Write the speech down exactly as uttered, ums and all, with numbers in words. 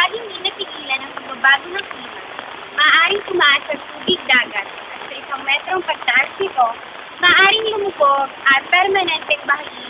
laging hindi napigilan ng pagbabago ng klima, maaaring tumaas ang tubig dagat at sa isang metrong pagtaas nito, maaaring lumubog at permanenteng bahagi